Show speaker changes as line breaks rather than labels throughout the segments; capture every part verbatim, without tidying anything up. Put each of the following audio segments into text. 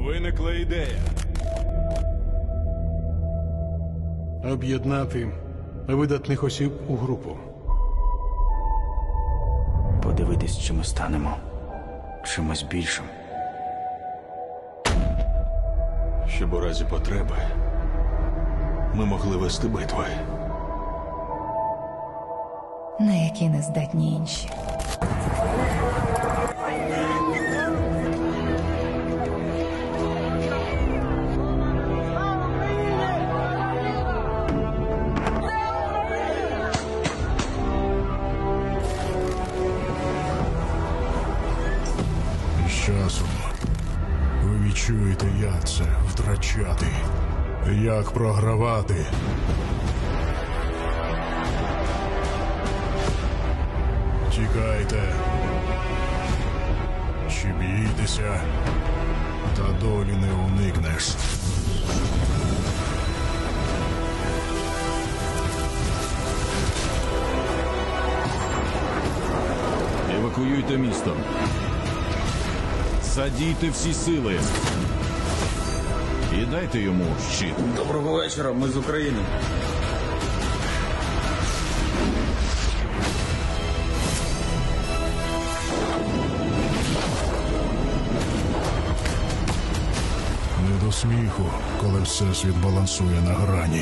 Виникла ідея.
Об'єднати видатних осіб у групу.
Подивитись, чи ми станемо чимось більшим.
Щоб у разі потреби ми могли вести битви.
На які не здатні інші.
З часом ви відчуєте, як це втрачати, як програвати. Тікайте, чи б'єтеся, та долі не уникнеш.
Евакуюйте місто. Садійте всі сили. І дайте йому щит.
Доброго вечора, ми з України.
Не до сміху, коли всесвіт балансує на грані.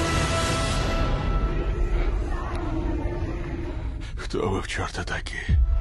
Хто ви в чорта такі?